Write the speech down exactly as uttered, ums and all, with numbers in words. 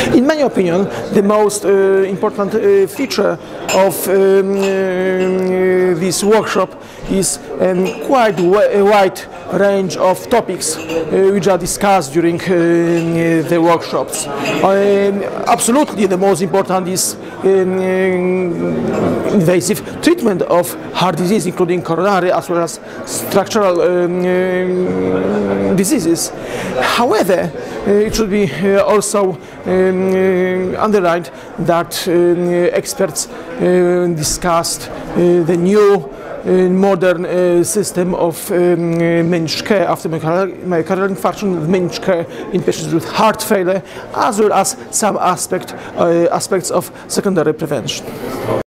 In my opinion, the most uh, important uh, feature of um, uh, this workshop is a quite a wide range of topics uh, which are discussed during uh, the workshops. Um, absolutely, the most important is um, invasive treatment of heart disease, including coronary as well as structural um, uh, diseases. However, uh, it should be uh, also um, uh, underlined that um, experts uh, discussed uh, the new uh, modern uh, system of um, managed care after myocardial infarction, managed care in patients with heart failure, as well as some aspect, uh, aspects of secondary prevention.